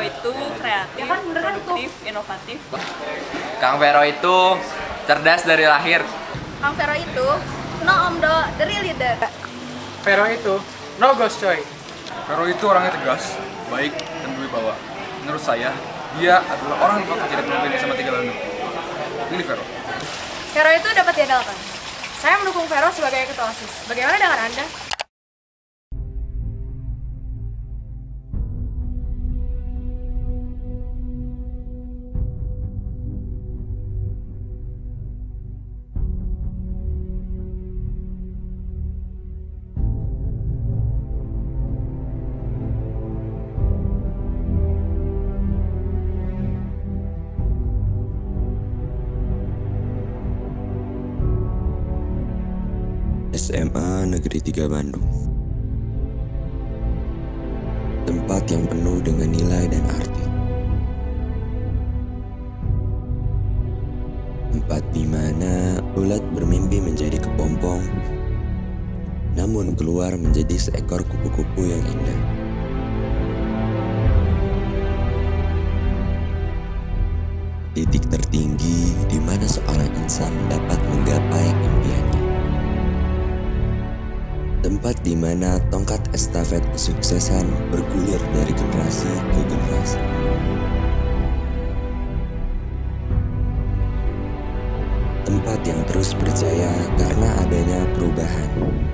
itu kreatif, produktif, inovatif. Kang Vero itu cerdas dari lahir. Kang Vero itu no omdo the real leader. Vero itu no ghost coy. Vero itu orangnya tegas, baik, dan berwibawa. Menurut saya, dia adalah orang yang patut jadi pemimpin sama 3 Bandung. Ini Vero. Vero itu dapat diandalkan. Saya mendukung Vero sebagai ketua OSIS. Bagaimana dengan Anda? SMA Negeri 3 Bandung. Tempat yang penuh dengan nilai dan arti. Tempat di mana ulat bermimpi menjadi kepompong, namun keluar menjadi seekor kupu-kupu yang indah. Titik tertinggi di mana seorang insan dapat menggapai impiannya. Tempat di mana tongkat estafet kesuksesan bergulir dari generasi ke generasi. Tempat yang terus berjaya karena adanya perubahan.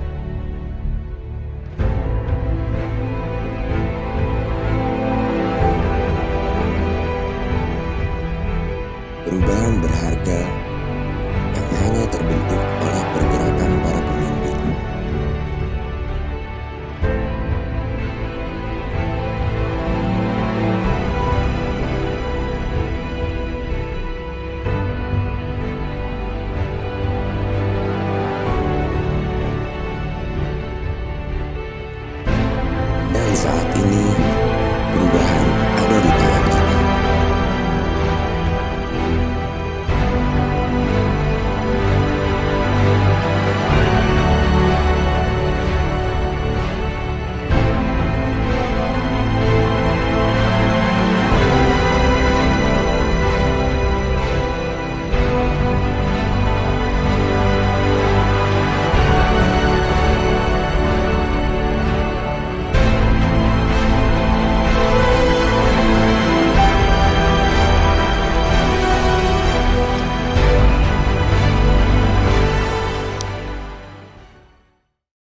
Perubahan berharga yang hanya terbentuk oleh pergerakan para pemimpin. Dan saat ini, perubahan